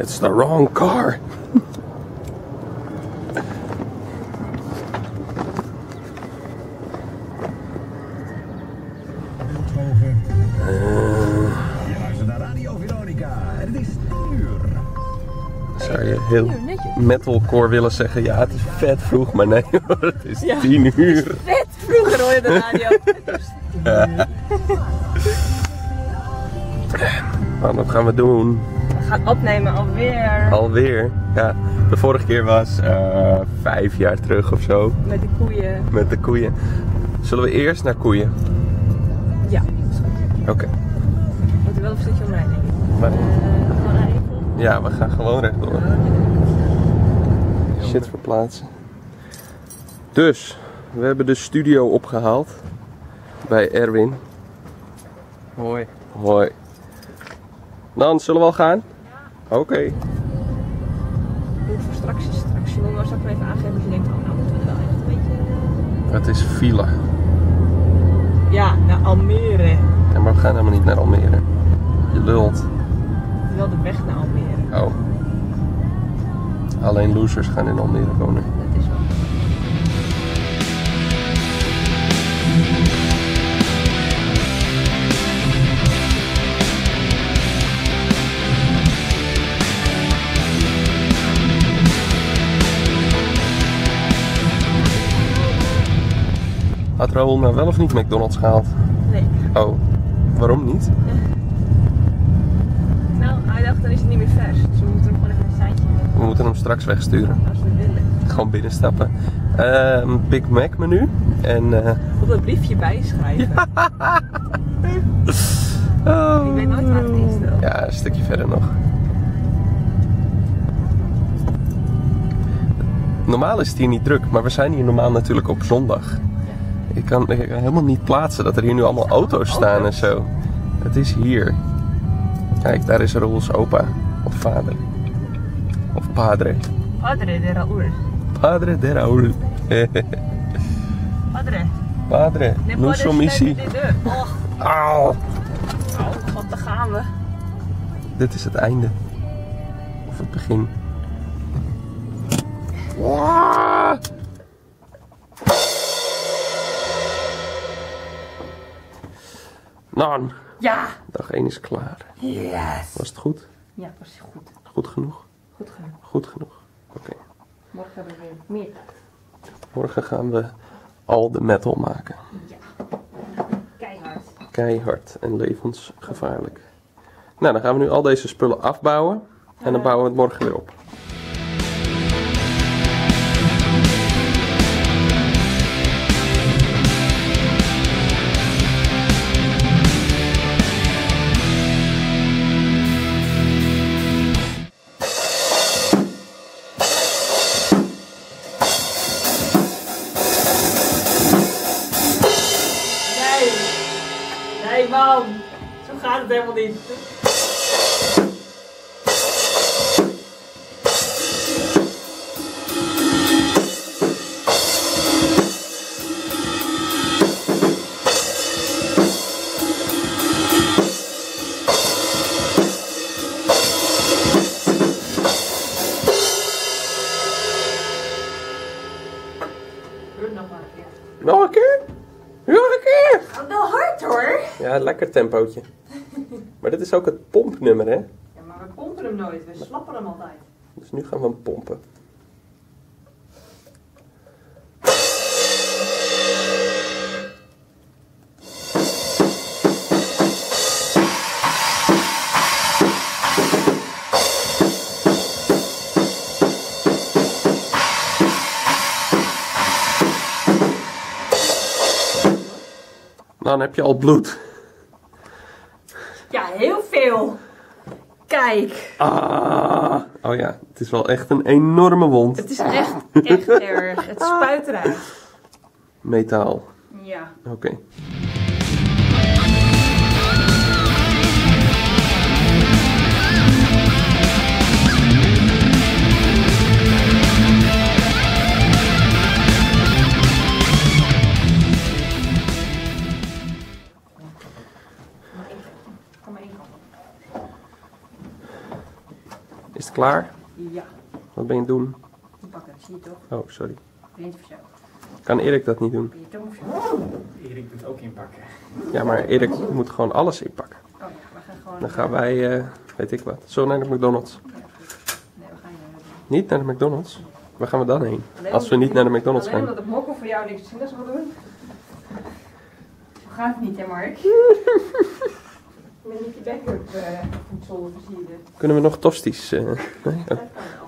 It's the wrong car. Je luistert naar Radio Veronica. Het is 10 uur. Zou je heel metalcore willen zeggen, ja het is vet vroeg, maar nee hoor, het is 10 uur. Vet vroeger hoor je de radio. Wat gaan we doen? We gaan opnemen alweer. Alweer? Ja, de vorige keer was 5 jaar terug of zo. Met de koeien. Met de koeien. Zullen we eerst naar koeien? Ja. Oké. We moeten wel een stukje omrijden, denk ik. Maar- Gewoon rijden. Ja, we gaan gewoon rechtdoor. Shit verplaatsen. Dus, we hebben de studio opgehaald. Bij Erwin. Hoi. Hoi. Dan, zullen we al gaan? Ja. Oké. Hoe voor straks is straks. Je wil maar straks even aangeven als je denkt, oh nou moeten we er wel echt een beetje... Het is file. Ja, naar Almere. Ja, maar we gaan helemaal niet naar Almere. Je lult. Het is wel de weg naar Almere. Oh. Alleen losers gaan in Almere wonen. Dat is wel. Had Raoul nou wel of niet McDonald's gehaald? Nee. Oh. Waarom niet? Nou, hij dacht dan is het niet meer vers. Dus we moeten hem gewoon even een seintje geven. We moeten hem straks wegsturen. Als we willen. Gewoon binnenstappen. Een Big Mac menu. En Op een briefje bijschrijven. oh. Ik weet nooit waar het is dan. Ja, een stukje verder nog. Normaal is het hier niet druk, maar we zijn hier normaal natuurlijk op zondag. Ik kan helemaal niet plaatsen dat er hier nu allemaal auto's staan en zo. Het is hier. Kijk, daar is Raoul's opa. Of vader. Of padre. Padre de Raoul. Padre de Raoul. Padre. Padre, Ne nous sommes ici. Oh, Auw. god, daar gaan we. Dit is het einde. Of het begin. Waaah. Nou, Ja. dag 1 is klaar. Yes. Was het goed? Ja, precies goed. Goed genoeg? Goed genoeg. Goed genoeg. Oké. Morgen hebben we weer meer. Morgen gaan we al de metal maken. Ja. Keihard. Keihard en levensgevaarlijk. Nou, dan gaan we nu al deze spullen afbouwen. En dan bouwen we het morgen weer op. Nee, man. Zo gaat het helemaal niet. Doe het nog maar een keer. Nog een keer? Nog een keer! Gaat wel hard hoor. Ja, lekker tempootje. Maar dit is ook het pompnummer, hè? Ja, maar we pompen hem nooit. We slappen hem altijd. Dus nu gaan we hem pompen. Dan heb je al bloed. Ja, heel veel. Kijk. Ah. Oh ja, het is wel echt een enorme wond. Het is echt erg. Het spuit eruit. Metaal. Ja. Oké. Kom maar één kant op. Is het klaar? Ja, Wat ben je aan het doen? die pakken, dat zie je toch? Oh, sorry. Vreemd of zo. Kan Erik dat niet doen? Ben je tong of zo? Erik doet ook inpakken. Ja, maar Erik moet gewoon alles inpakken. Oh ja, we gaan gewoon... Dan gaan wij, weet ik wat. Zo naar de McDonald's. Ja, goed. Nee, we gaan Niet naar de McDonald's? Waar gaan we dan heen? Als we niet naar de McDonald's alleen gaan. omdat het mokkel voor jou niks te zien is wil doen. Zo gaat het niet, hè Mark? Ik ben niet je backup voedsel versieren. Kunnen we nog tosties? Nee? Dat kan wel.